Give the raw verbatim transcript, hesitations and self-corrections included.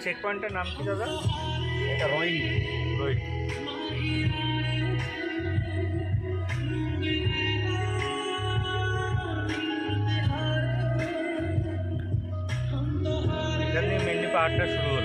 Check পয়েন্টের নাম কি দাদা? এটা রোহিণী। রোহিণী। এখান থেকে মেনলি পাহাড়টা শুরু হলো।